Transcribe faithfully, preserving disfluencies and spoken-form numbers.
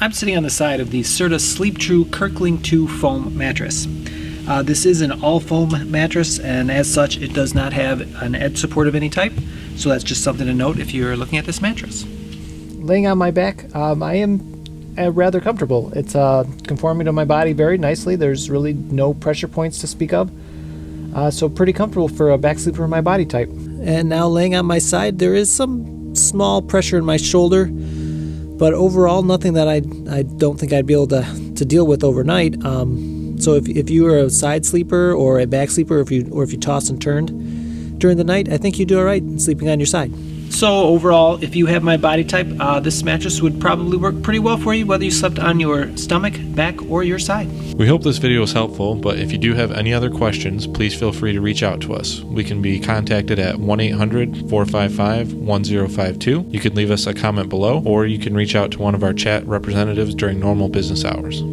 I'm sitting on the side of the Serta Sleep True Kirkling two foam mattress. Uh, this is an all foam mattress, and as such it does not have an edge support of any type, so that's just something to note if you're looking at this mattress. Laying on my back, um, I am uh, rather comfortable. It's uh, conforming to my body very nicely. There's really no pressure points to speak of, uh, so pretty comfortable for a back sleeper in my body type. And now laying on my side, there is some small pressure in my shoulder, but overall nothing that I, I don't think I'd be able to, to deal with overnight. Um, so if, if you are a side sleeper or a back sleeper, or if you or if you tossed and turned during the night, I think you do all right sleeping on your side. So overall, if you have my body type, uh, this mattress would probably work pretty well for you, whether you slept on your stomach, back, or your side. We hope this video was helpful, but if you do have any other questions, please feel free to reach out to us. We can be contacted at one eight hundred, four five five, one zero five two. You can leave us a comment below, or you can reach out to one of our chat representatives during normal business hours.